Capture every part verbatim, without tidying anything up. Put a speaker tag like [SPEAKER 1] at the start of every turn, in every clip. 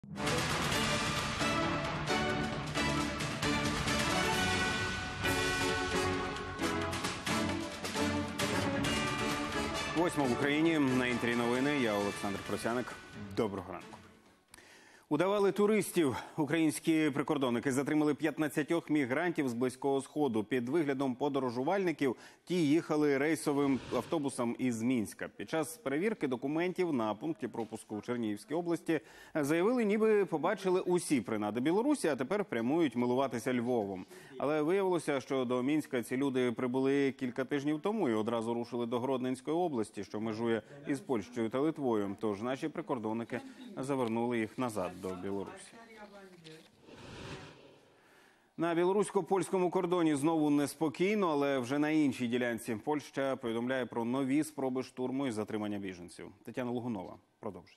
[SPEAKER 1] Восьма в Україні. На інтері новини. Я Олександр Просяник. Доброго ранку. Удавали туристів. Українські прикордонники затримали п'ятнадцятьох мігрантів з Близького Сходу. Під виглядом подорожувальників ті їхали рейсовим автобусом із Мінська. Під час перевірки документів на пункті пропуску у Чернігівській області заявили, ніби побачили усі принади Білорусі, а тепер прямують милуватися Львовом. Але виявилося, що до Мінська ці люди прибули кілька тижнів тому і одразу рушили до Гродненської області, що межує із Польщею та Литвою. Тож наші прикордонники завернули їх назад до Білорусі. На білорусько-польському кордоні знову неспокійно, але вже на іншій ділянці. Польща повідомляє про нові спроби штурму і затримання біженців. Тетяна Лугунова продовжить.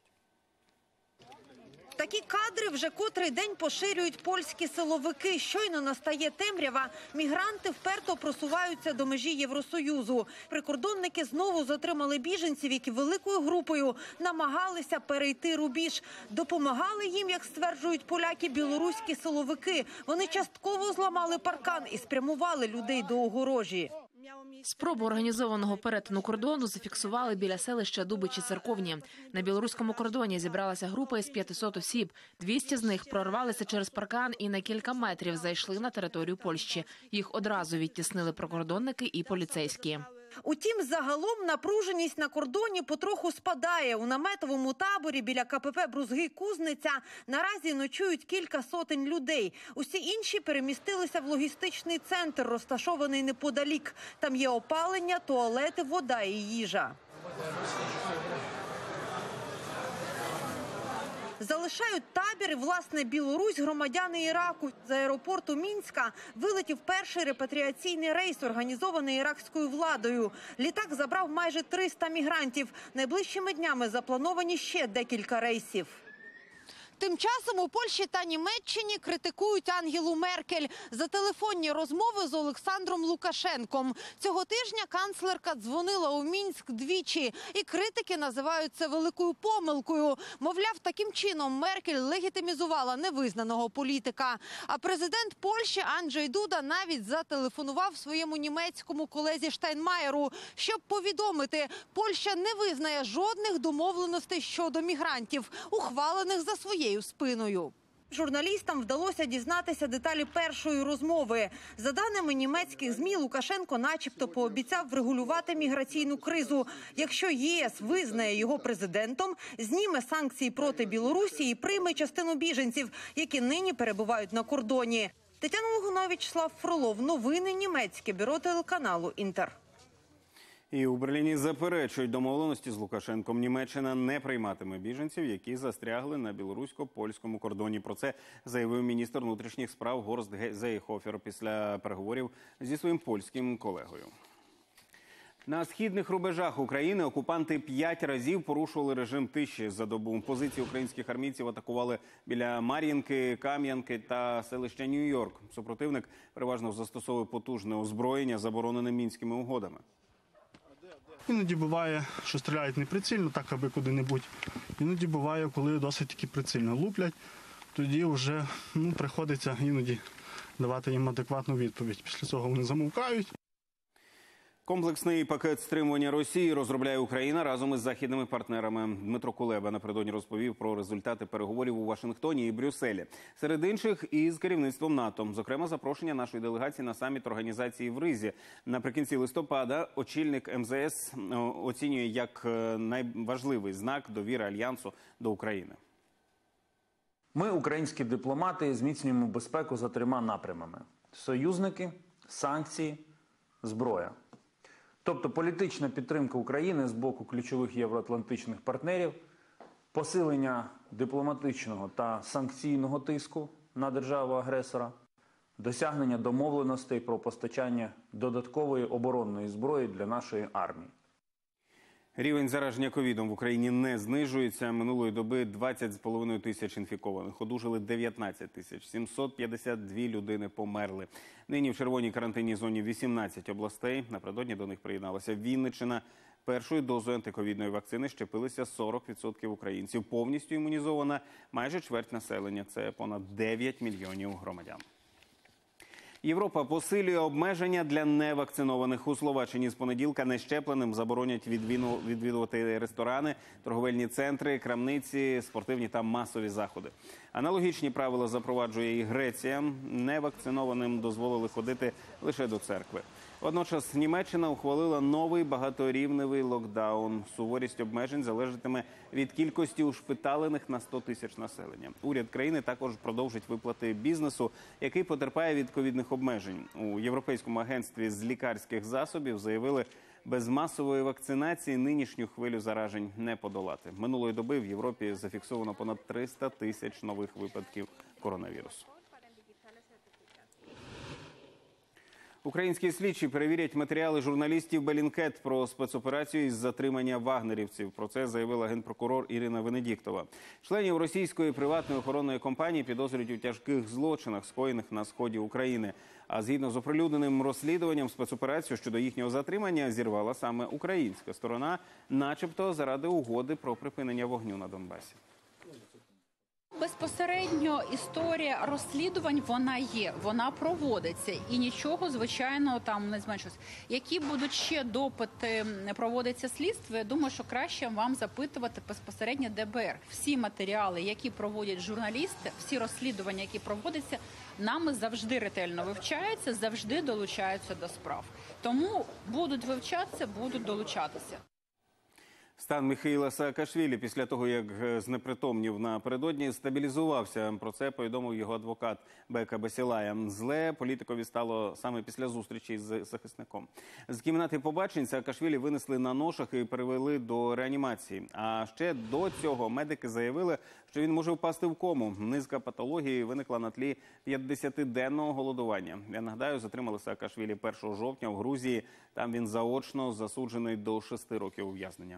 [SPEAKER 2] Такі кадри вже котрий день поширюють польські силовики. Щойно настає темрява, мігранти вперто просуваються до межі Євросоюзу. Прикордонники знову затримали біженців, які великою групою намагалися перейти рубіж. Допомагали їм, як стверджують поляки, білоруські силовики. Вони частково зламали паркан і спрямували людей до огорожі.
[SPEAKER 3] Спробу організованого перетину кордону зафіксували біля селища Дубичі Церковні. На білоруському кордоні зібралася група із п'ятисот осіб. двісті з них прорвалися через паркан і на кілька метрів зайшли на територію Польщі. Їх одразу відтіснили прикордонники і поліцейські.
[SPEAKER 2] Утім, загалом напруженість на кордоні потроху спадає. У наметовому таборі біля КПП Брузги-Кузниця наразі ночують кілька сотень людей. Усі інші перемістилися в логістичний центр, розташований неподалік. Там є опалення, туалети, вода і їжа. Залишають табір і, власне, Білорусь громадяни Іраку. З аеропорту Мінська вилетів перший репатріаційний рейс, організований іракською владою. Літак забрав майже триста мігрантів. Найближчими днями заплановані ще декілька рейсів. Тим часом у Польщі та Німеччині критикують Ангелу Меркель за телефонні розмови з Олександром Лукашенком. Цього тижня канцлерка дзвонила у Мінськ двічі, і критики називають це великою помилкою. Мовляв, таким чином Меркель легітимізувала невизнаного політика. А президент Польщі Анджей Дуда навіть зателефонував своєму німецькому колезі Штайнмаєру, щоб повідомити, Польща не визнає жодних домовленостей щодо мігрантів, ухвалених за своєю спиною. Журналістам вдалося дізнатися деталі першої розмови. За даними німецьких ЗМІ, Лукашенко начебто пообіцяв врегулювати міграційну кризу. Якщо ЄС визнає його президентом, зніме санкції проти Білорусі і прийме частину біженців, які нині перебувають на кордоні. Тетяна Лугунова, Вячеслав Фролов. Новини німецьке бюро телеканалу «Інтер».
[SPEAKER 1] І у Берліні заперечують домовленості з Лукашенком. Німеччина не прийматиме біженців, які застрягли на білорусько-польському кордоні. Про це заявив міністр внутрішніх справ Горст Зейхофер після переговорів зі своїм польським колегою. На східних рубежах України окупанти п'ять разів порушували режим тиші за добу. Позиції українських армійців атакували біля Мар'їнки, Кам'янки та селища Нью-Йорк. Супротивник переважно застосовує потужне озброєння, заборонене Мінськими угодами.
[SPEAKER 4] Іноді буває, що стріляють неприцільно, так аби куди-небудь. Іноді буває, коли досить таки прицільно луплять, тоді вже ну, приходиться іноді давати їм адекватну відповідь. Після цього вони замовкають.
[SPEAKER 1] Комплексний пакет стримування Росії розробляє Україна разом із західними партнерами. Дмитро Кулеба напередодні розповів про результати переговорів у Вашингтоні і Брюсселі. Серед інших – із керівництвом НАТО. Зокрема, запрошення нашої делегації на саміт організації в Ризі. Наприкінці листопада очільник ем зе ес оцінює як найважливий знак довіри Альянсу до України.
[SPEAKER 5] Ми, українські дипломати, зміцнюємо безпеку за трьома напрямами. Союзники, санкції, зброя. Тобто політична підтримка України з боку ключових євроатлантичних партнерів, посилення дипломатичного та санкційного тиску на державу-агресора, досягнення домовленостей про постачання додаткової оборонної зброї для нашої армії.
[SPEAKER 1] Рівень зараження ковідом в Україні не знижується. Минулої доби двадцять з половиною тисяч інфікованих, одужали дев'ятнадцять тисяч, сімсот п'ятдесят дві людини померли. Нині в червоній карантинній зоні вісімнадцять областей. Напередодні до них приєдналася Вінниччина. Першою дозою антиковідної вакцини щепилися сорок відсотків українців. Повністю імунізована майже чверть населення. Це понад дев'ять мільйонів громадян. Європа посилює обмеження для невакцинованих. У Словаччині з понеділка нещепленим заборонять відвідувати ресторани, торговельні центри, крамниці, спортивні та масові заходи. Аналогічні правила запроваджує і Греція. Невакцинованим дозволили ходити лише до церкви. Водночас Німеччина ухвалила новий багаторівневий локдаун. Суворість обмежень залежатиме від кількості ушпиталених на сто тисяч населення. Уряд країни також продовжить виплати бізнесу, який потерпає від ковідних обмежень. У Європейському агентстві з лікарських засобів заявили, без масової вакцинації нинішню хвилю заражень не подолати. Минулої доби в Європі зафіксовано понад триста тисяч нових випадків коронавірусу. Українські слідчі перевірять матеріали журналістів Bellingcat про спецоперацію із затримання вагнерівців. Про це заявила генпрокурор Ірина Венедіктова. Членів російської приватної охоронної компанії підозрюють у тяжких злочинах, скоєних на сході України. А згідно з оприлюдненим розслідуванням, спецоперацію щодо їхнього затримання зірвала саме українська сторона, начебто заради угоди про припинення вогню на Донбасі.
[SPEAKER 6] Безпосередньо історія розслідувань, вона є, вона проводиться і нічого, звичайно, там не зменшилось. Які будуть ще допити, проводиться слідство, я думаю, що краще вам запитувати безпосередньо Де Бе Ер. Всі матеріали, які проводять журналісти, всі розслідування, які проводяться, нами завжди ретельно вивчаються, завжди долучаються до справ. Тому будуть вивчатися, будуть долучатися.
[SPEAKER 1] Стан Міхеїла Саакашвілі після того, як знепритомнів напередодні, стабілізувався. Про це повідомив його адвокат Бека Басілая. Зле політикові стало саме після зустрічі з захисником. З кімнати побачень Саакашвілі винесли на ношах і перевели до реанімації. А ще до цього медики заявили, що він може впасти в кому. Низка патології виникла на тлі п'ятдесятиденного голодування. Я нагадаю, затримали Саакашвілі першого жовтня в Грузії. Там він заочно засуджений до шести років ув'язнення.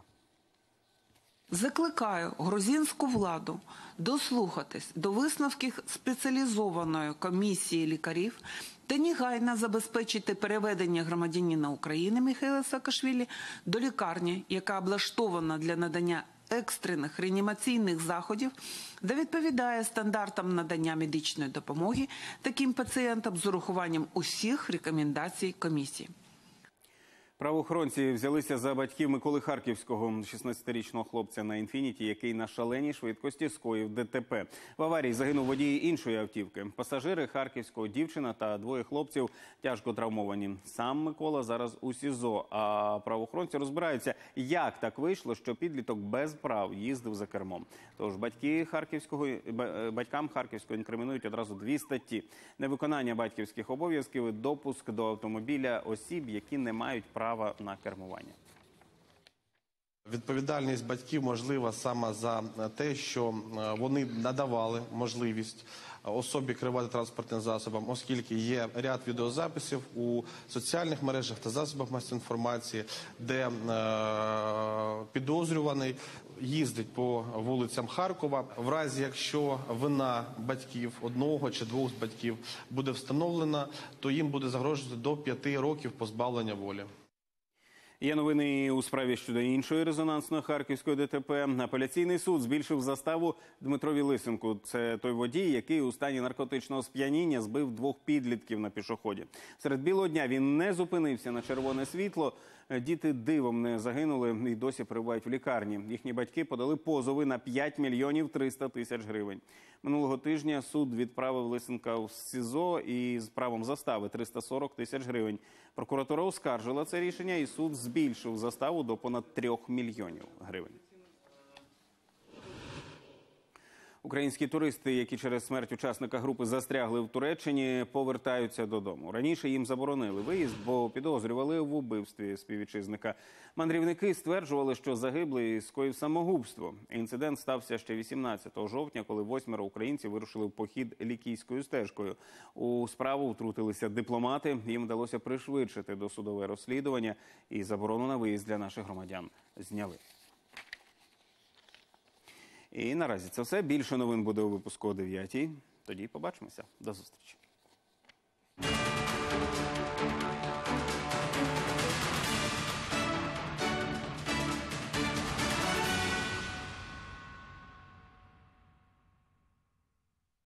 [SPEAKER 7] Закликаю грузинську владу дослухатись до висновків спеціалізованої комісії лікарів та негайно забезпечити переведення громадянина України Міхеїла Саакашвілі до лікарні, яка облаштована для надання екстрених реанімаційних заходів, де відповідає стандартам надання медичної допомоги таким пацієнтам з урахуванням усіх рекомендацій комісії.
[SPEAKER 1] Правоохоронці взялися за батьків Миколи Харківського, шістнадцятирічного хлопця на «Інфініті», який на шаленій швидкості скоїв Де Те Пе. В аварії загинув водій іншої автівки. Пасажири Харківського, дівчина та двоє хлопців тяжко травмовані. Сам Микола зараз у СІЗО, а правоохоронці розбираються, як так вийшло, що підліток без прав їздив за кермом. Тож батьки Харківського, батькам Харківського інкримінують одразу дві статті. Невиконання батьківських обов'язків і допуск до автомобіля осіб, які не мають права права на кермування.
[SPEAKER 8] Відповідальність батьків можлива саме за те, що вони надавали можливість особі керувати транспортним засобом, оскільки є ряд відеозаписів у соціальних мережах та засобах масової інформації, де е, підозрюваний їздить по вулицям Харкова. В разі, якщо вина батьків, одного чи двох з батьків, буде встановлена, то їм буде загрожувати до п'яти років позбавлення волі.
[SPEAKER 1] Є новини у справі щодо іншої резонансної харківської Де Те Пе. Апеляційний суд збільшив заставу Дмитрові Лисенку. Це той водій, який у стані наркотичного сп'яніння збив двох підлітків на пішоході. Серед білого дня він не зупинився на червоне світло. Діти дивом не загинули і досі перебувають в лікарні. Їхні батьки подали позови на п'ять мільйонів триста тисяч гривень. Минулого тижня суд відправив Лисенка в СІЗО із правом застави триста сорок тисяч гривень. Прокуратура оскаржила це рішення і суд збільшив заставу до понад трьох мільйонів гривень. Українські туристи, які через смерть учасника групи застрягли в Туреччині, повертаються додому. Раніше їм заборонили виїзд, бо підозрювали в убивстві співвітчизника. Мандрівники стверджували, що загиблий скоїв самогубство. Інцидент стався ще вісімнадцятого жовтня, коли восьмеро українців вирушили в похід Лікійською стежкою. У справу втрутилися дипломати. Їм вдалося пришвидшити досудове розслідування і заборону на виїзд для наших громадян зняли. І наразі це все. Більше новин буде у випуску о дев'ятій. Тоді побачимося. До зустрічі.